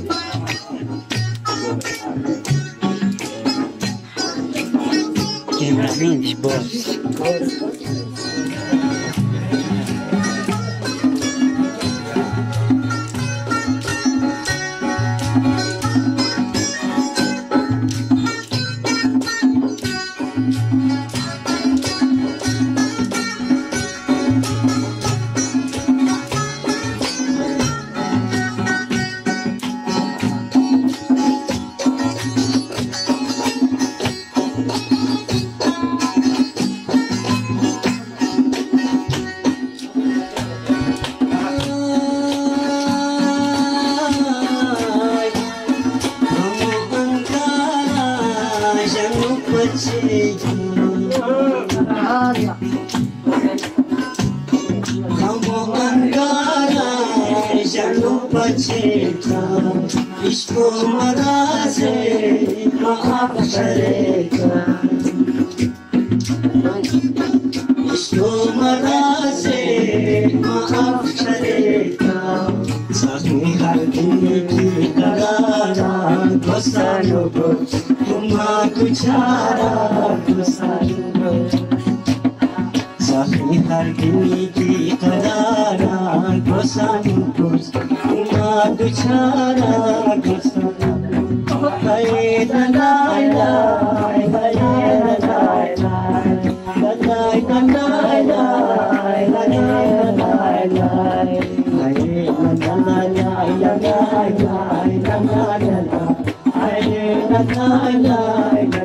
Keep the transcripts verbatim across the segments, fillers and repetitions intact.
Cameraman, boss. इसको मरा से माफ करेगा, इसको मरा से माफ करेगा। साथी हर दिन की करारा गोसानो को तुम्हा कुछारा गोसानो को। साथी हर दिन की करारा गोसानो को तुम्हा कुछारा गोसानो। Lai la lai lai, lai la lai lai, la lai la lai lai, la lai la lai lai, lai la lai lai, la lai lai, la lai la lai, la lai lai, la lai.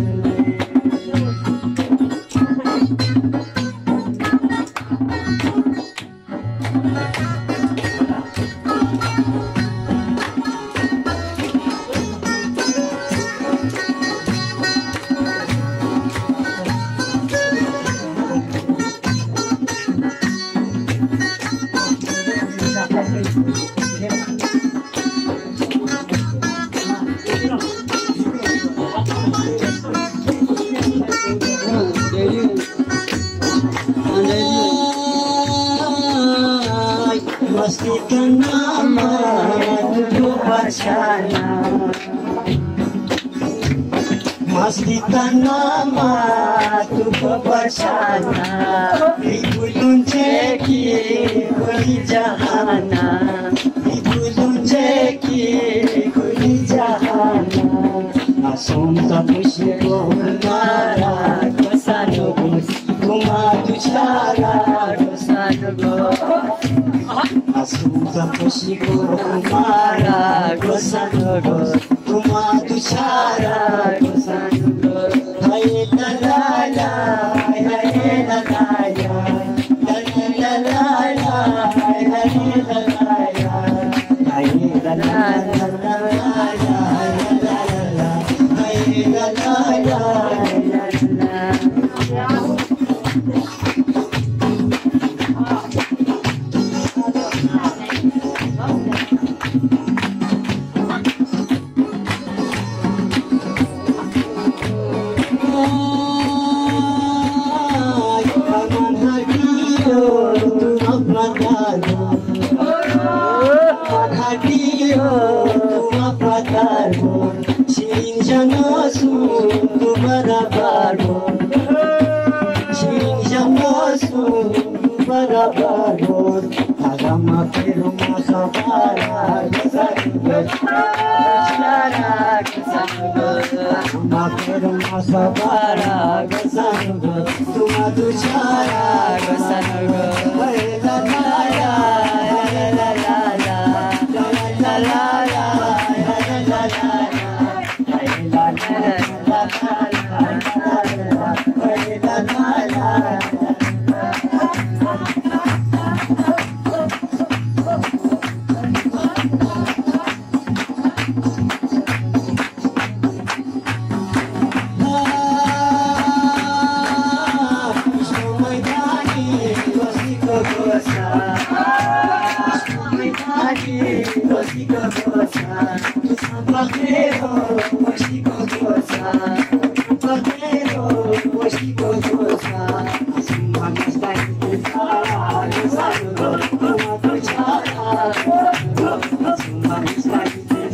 Mesti nama tu bacana, mesti nama tu bacana. Ibu lunjeki kuli jahana, ibu lunjeki kuli jahana. Asum tapushi ko mara kosano bus, kumatu chara kosano bus. Asuta posiko mara gosano gos, kumatu chara gosano gos. Hai la la la, hai la la la, la la la la, hai la la la, hai la la la, hai la la la. Agama pero masabara gosanugos, agama pero masabara gosanugos, tuma tu chara gosanugos. La la la la la la la la la la la la la. Thank you.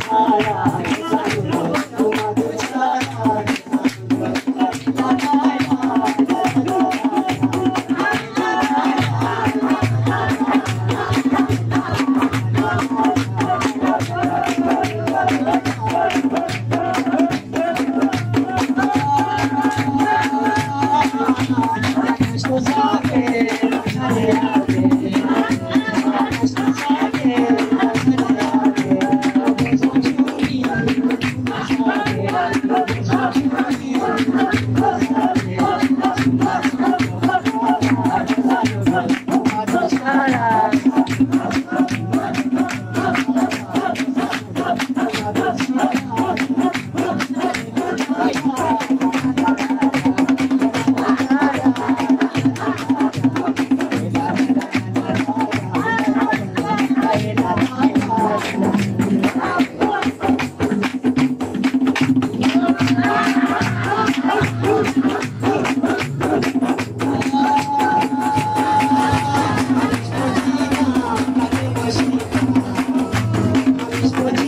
त्यसको